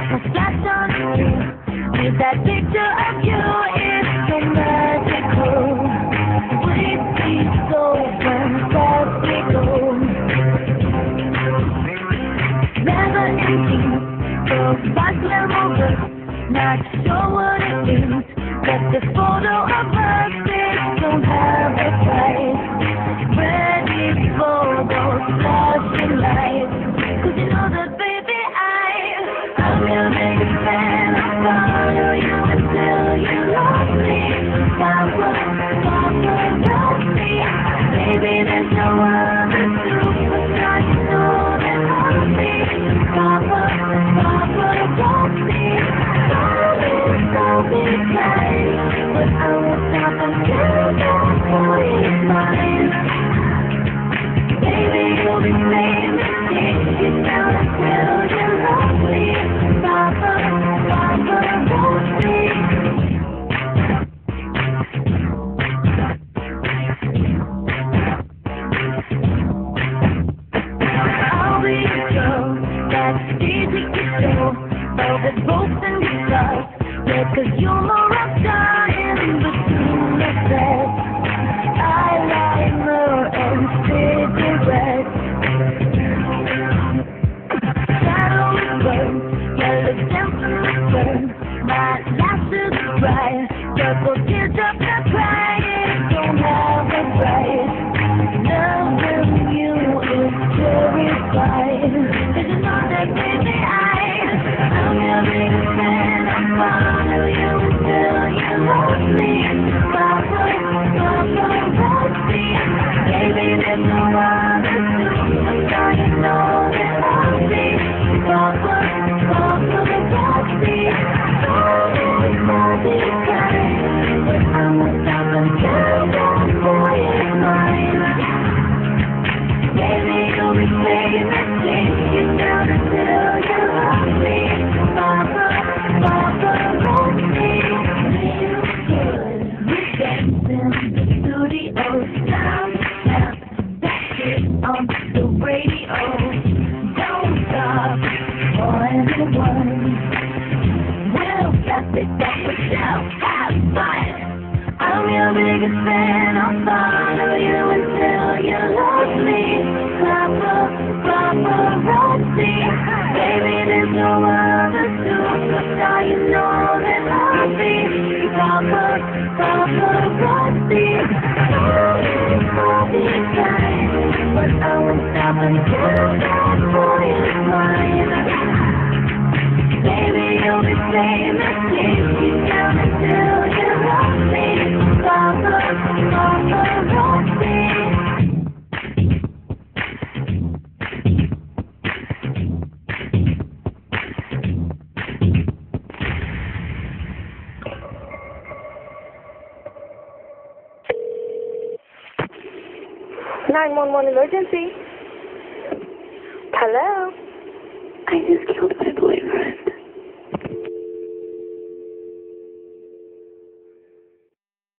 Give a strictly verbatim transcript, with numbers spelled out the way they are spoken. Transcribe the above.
flash on the screen. With that picture of you, it's so magical. Would it be so fantastical? Never ending, so fast memory. Not sure what it means, but the photo of us don't have a price. Ready for those flashing lights. Cause you know that baby I, I'm your biggest fan. I'll follow you until you love me. Papa, Papa, love me. Baby, there's no other superstar. You know that I'll be. Papa, Papa, love me. I'll be kind, but I won't stop until that boy is mine. Baby, you'll be famous, take you down until you love me. Papa, Papa, love me. I'll be the girl that's easy to show, all the ropes and guitars. Yeah, cause you're my rock star in between the bed. Eyeliner and cigarettes. Shadow is burn, yellow definitely burn. My lashes are dry, purple teardrops are crying. Don't have a price. Loving you is terrifying. Cause you know that baby I, I'm your biggest fan. I'm follow you until you love me. Papa, Papa, love me. Baby, there's no other superstar. You know that I'll be. Papa, Papa, love me. I'll be kind, but I won't stop until that boy is mine. Baby, you'll be famous, take you down until you love me. Papa, Papa, love me. Feel good. We dance in the studio. Sound, sound, that shit on the radio. Don't stop for anyone. We'll stop it, stop it, shout, have fun. I'm your biggest fan. I'll follow you until you love me. Papa, Papa, love me. Baby, there's no other superstar. You know that I'll be. Papa, Papa, love me. I'll be kind, but I won't stop until that boy is mine. Baby, you'll be famous, take you down until you love me. Papa, Papa, love me. nine one one emergency. Hello? I just killed my boyfriend.